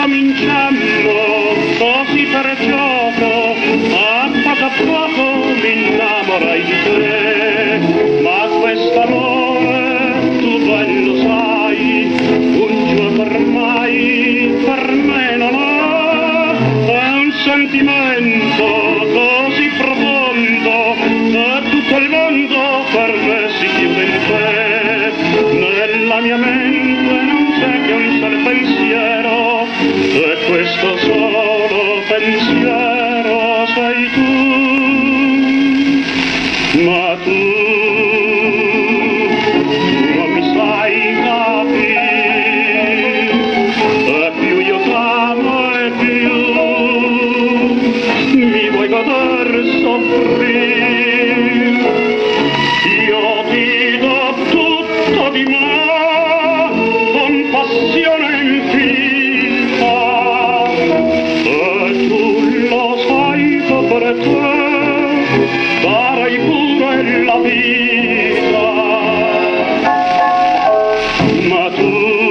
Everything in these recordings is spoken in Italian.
Cominciando così per gioco, a poco mi innamorai di te, ma quest'amore tu ben lo sai, un gioco ormai per me non ha, è un sentimento così profondo che tutto il mondo per me si chiude in te, nella mia mente non c'è che un solo pensiero, e questo solo pensiero sei tu, ma tu non mi sai capire, e più io t'amo e più mi vuoi goder soffrire. Io ti do tutto di me con passione infinita, e tu lo sai che per te darei pure la vita, ma tu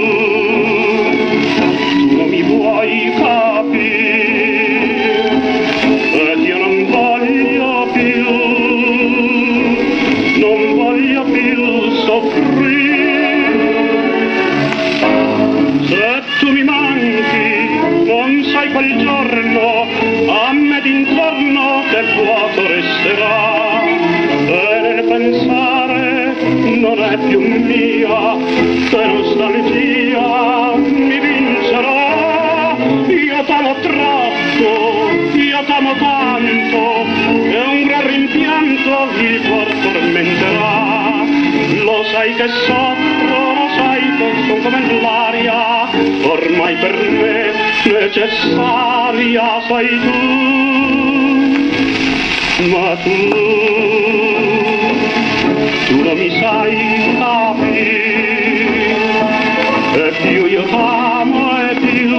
non mi vuoi capire, ed io non voglio più soffrire. Se tu mi manchi, non sai quel giorno a me d'intorno che vuoto resterà, e nel pensare non è più mia, che nostalgia mi vincerà. Io t'amo troppo, io t'amo tanto, e un gran rimpianto il cuor tormenterà. Lo sai che soffro, lo sai che sono come l'aria, ormai per me necessaria sei tu, ma tu non mi sai capire, e più io t'amo e più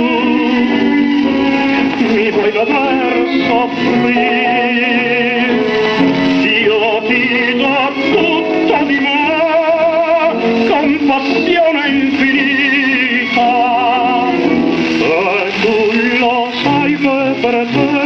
mi vuoi dover soffrire. Io ti do tutto di me con passione infinita, e tu lo sai che per te